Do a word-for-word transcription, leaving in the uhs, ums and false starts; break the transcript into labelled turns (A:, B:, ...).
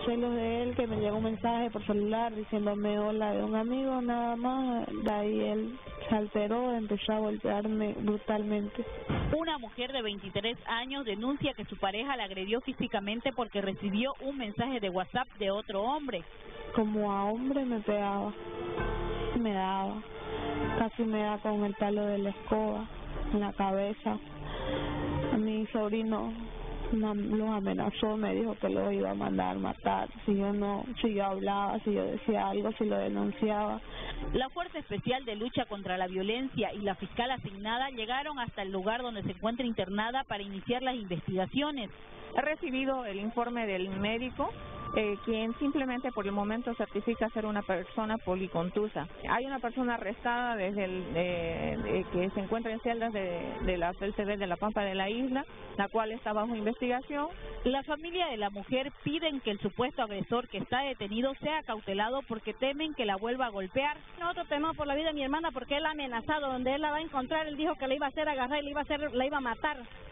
A: celos de él, que me llegó un mensaje por celular diciéndome hola de un amigo, nada más. De ahí él se alteró, empezó a golpearme brutalmente.
B: Una mujer de veintitrés años denuncia que su pareja la agredió físicamente porque recibió un mensaje de WhatsApp de otro hombre.
A: Como a hombre me pegaba, me daba, casi me da con el palo de la escoba en la cabeza. A mi sobrino los amenazó, me dijo que lo iba a mandar matar si yo no, si yo hablaba, si yo decía algo, si lo denunciaba.
B: La Fuerza Especial de Lucha contra la Violencia y la fiscal asignada llegaron hasta el lugar donde se encuentra internada para iniciar las investigaciones.
C: He recibido el informe del médico, eh, quien simplemente por el momento certifica ser una persona policontusa. Hay una persona arrestada desde el, eh, de, que se encuentra en celdas de, de la C E L C B de La Pampa de la Isla, la cual está bajo investigación.
B: La familia de la mujer piden que el supuesto agresor que está detenido sea cautelado porque temen que la vuelva a golpear.
D: Nosotros tememos por la vida de mi hermana porque él ha amenazado, donde él la va a encontrar, él dijo que la iba a hacer agarrar y la iba a hacer, la iba a matar.